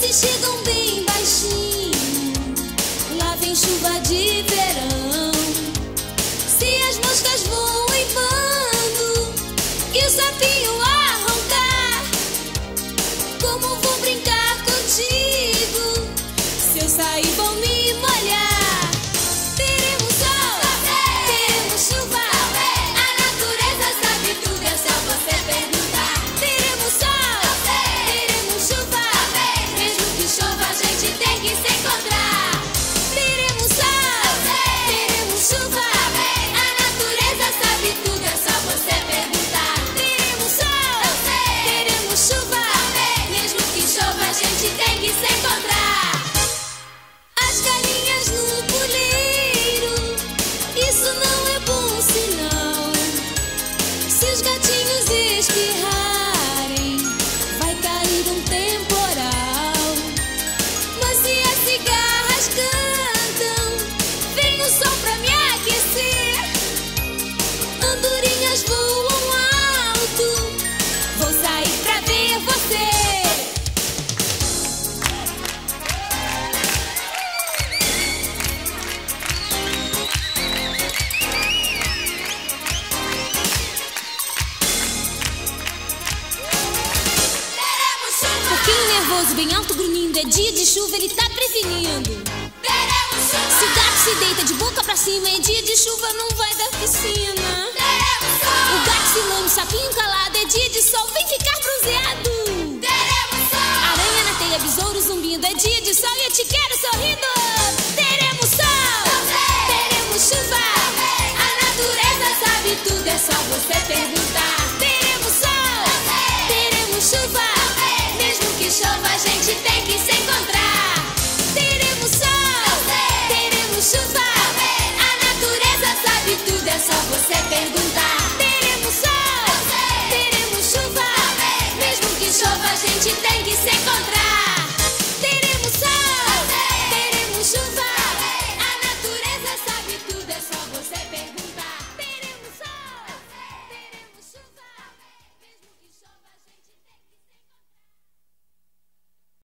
nuvens chegam bem baixinho, lá vem chuva de verão. Se as moscas vão em bando e o sapinho a roncar, como vou brincar contigo? Se eu sair vão me molhar. Teremos sol, teremos chuva, a natureza sabe tudo, é só você perguntar. Teremos sol, teremos chuva, mesmo que chova a gente tem que se encontrar. Teremos sol, teremos chuva, a natureza sabe tudo, é só você perguntar. Teremos sol, teremos chuva, mesmo que chova a gente tem que se encontrar. As galinhas no puleiro, isso não é bom sinal. Se os gatinhos espirrarem, vai cair um temporal. Mas se as cigarras cantam, vem o sol pra me aquecer. Andorinhas voam alto, vou sair pra ver você. Pouquinho nervoso, bem alto, grunhindo. É dia de chuva, ele tá prevenindo. Se o gato se deita de boca pra cima, é dia de chuva, não vai dar piscina. O gato se lambe, sapinho calado, é dia de sol, vem ficar bronzeado. Aranha na teia, besouro zumbindo, é dia de sol e eu te quero sorrindo. Teremos sol, teremos chuva, a natureza sabe tudo, é só você perguntar. Teremos sol, teremos chuva, mesmo que chova a gente tem que se encontrar. Teremos sol, teremos chuva, a natureza sabe tudo, é só você perguntar.